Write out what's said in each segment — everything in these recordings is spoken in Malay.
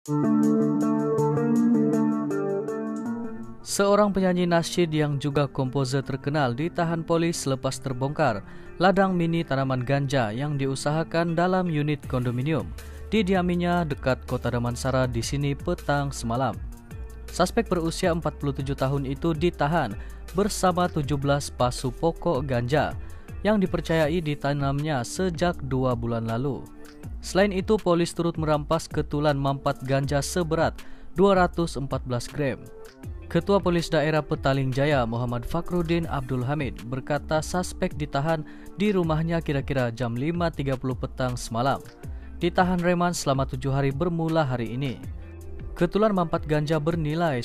Seorang penyanyi nasyid yang juga komposer terkenal ditahan polis selepas terbongkar ladang mini tanaman ganja yang diusahakan dalam unit kondominium didiaminya dekat Kota Damansara di sini petang semalam. Suspek berusia 47 tahun itu ditahan bersama 17 pasu pokok ganja yang dipercayai ditanamnya sejak 2 bulan lalu. Selain itu, polis turut merampas ketulan mampat ganja seberat 214 gram. Ketua Polis Daerah Petaling Jaya Muhammad Fakhruddin Abdul Hamid berkata suspek ditahan di rumahnya kira-kira jam 5.30 petang semalam. Ditahan reman selama 7 hari bermula hari ini. Ketulan mampat ganja bernilai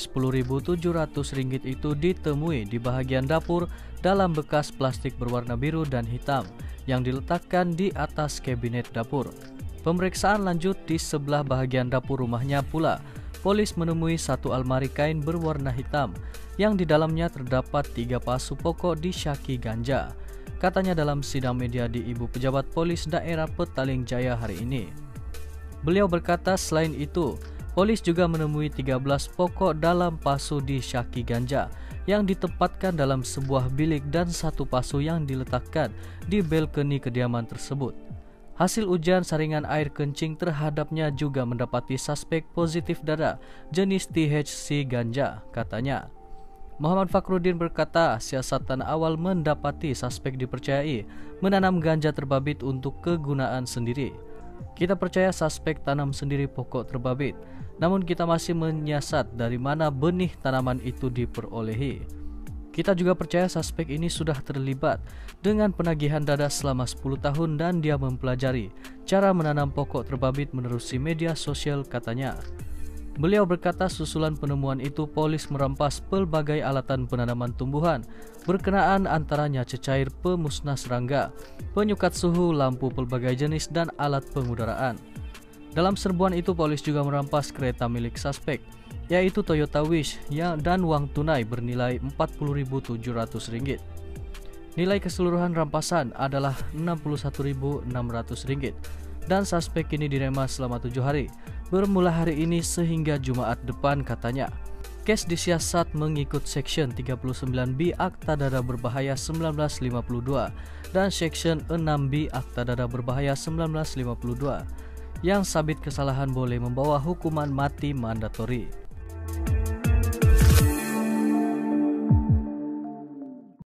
Rp10.700 itu ditemui di bahagian dapur dalam bekas plastik berwarna biru dan hitam yang diletakkan di atas kabinet dapur. Pemeriksaan lanjut di sebelah bahagian dapur rumahnya pula. Polis menemui satu almari kain berwarna hitam yang di dalamnya terdapat 3 pasu pokok disyaki ganja, katanya dalam sidang media di Ibu Pejabat Polis Daerah Petaling Jaya hari ini. Beliau berkata selain itu, polis juga menemui 13 pokok dalam pasu disyaki ganja yang ditempatkan dalam sebuah bilik dan 1 pasu yang diletakkan di balkoni kediaman tersebut. Hasil ujian saringan air kencing terhadapnya juga mendapati suspek positif darah jenis THC ganja, katanya. Muhammad Fakhruddin berkata siasatan awal mendapati suspek dipercayai menanam ganja terbabit untuk kegunaan sendiri. Kita percaya suspek tanam sendiri pokok terbabit, namun kita masih menyiasat dari mana benih tanaman itu diperolehi. Kita juga percaya suspek ini sudah terlibat dengan penagihan dada selama 10 tahun dan dia mempelajari cara menanam pokok terbabit menerusi media sosial, katanya. Beliau berkata susulan penemuan itu polis merampas pelbagai alatan penanaman tumbuhan berkenaan antaranya cecair pemusnah serangga, penyukat suhu, lampu pelbagai jenis dan alat pengudaraan. Dalam serbuan itu polis juga merampas kereta milik suspek, yaitu Toyota Wish dan uang tunai bernilai Rp40.700. Nilai keseluruhan rampasan adalah Rp61.600 dan suspek kini diremas selama 7 hari bermula hari ini sehingga Jumat depan, katanya. Kes disiasat mengikut Section 39B Akta Dada Berbahaya 1952 dan Section 6B Akta Dada Berbahaya 1952 yang sabit kesalahan boleh membawa hukuman mati mandatori.